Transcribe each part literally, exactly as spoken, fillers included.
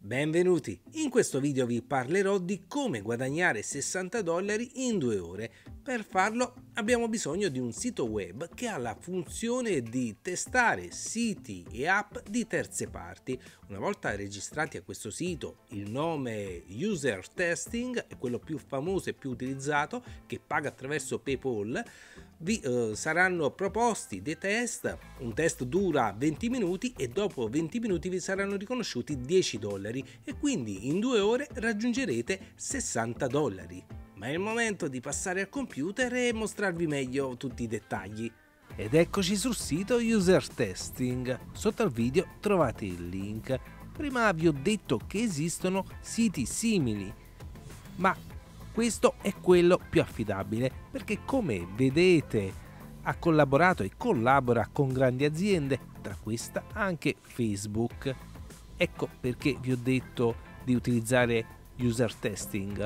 Benvenuti! In questo video vi parlerò di come guadagnare sessanta dollari in due ore. Per farlo abbiamo bisogno di un sito web che ha la funzione di testare siti e app di terze parti. Una volta registrati a questo sito, il nome User Testing è quello più famoso e più utilizzato, che paga attraverso PayPal. Vi eh, saranno proposti dei test, un test dura venti minuti e dopo venti minuti vi saranno riconosciuti dieci dollari e quindi in due ore raggiungerete sessanta dollari. Ma è il momento di passare al computer e mostrarvi meglio tutti i dettagli. Ed eccoci sul sito User Testing. Sotto al video trovate il link. Prima vi ho detto che esistono siti simili, ma questo è quello più affidabile perché, come vedete, ha collaborato e collabora con grandi aziende, tra questa anche Facebook. Ecco perché vi ho detto di utilizzare User Testing.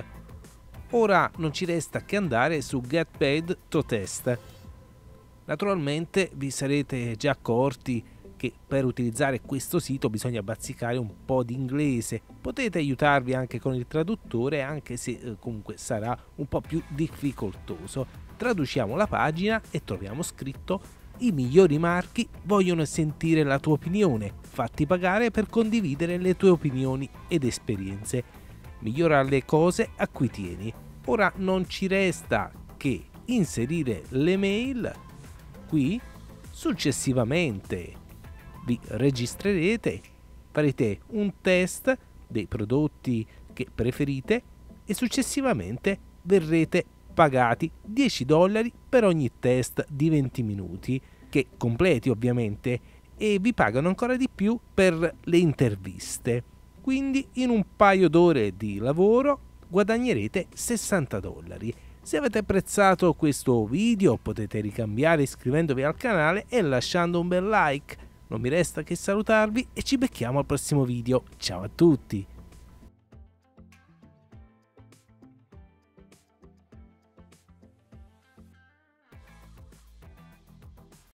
Ora non ci resta che andare su Get Paid to Test. Naturalmente vi sarete già accorti che per utilizzare questo sito bisogna bazzicare un po' di inglese. Potete aiutarvi anche con il traduttore, anche se eh, comunque sarà un po' più difficoltoso. Traduciamo la pagina e troviamo scritto: i migliori marchi vogliono sentire la tua opinione, fatti pagare per condividere le tue opinioni ed esperienze. Migliora le cose a cui tieni. Ora non ci resta che inserire l'email qui. Successivamente vi registrerete, farete un test dei prodotti che preferite e successivamente verrete pagati dieci dollari per ogni test di venti minuti che completi, ovviamente, e vi pagano ancora di più per le interviste. Quindi in un paio d'ore di lavoro guadagnerete sessanta dollari. Se avete apprezzato questo video potete ricambiare iscrivendovi al canale e lasciando un bel like. Non mi resta che salutarvi e ci becchiamo al prossimo video. Ciao a tutti!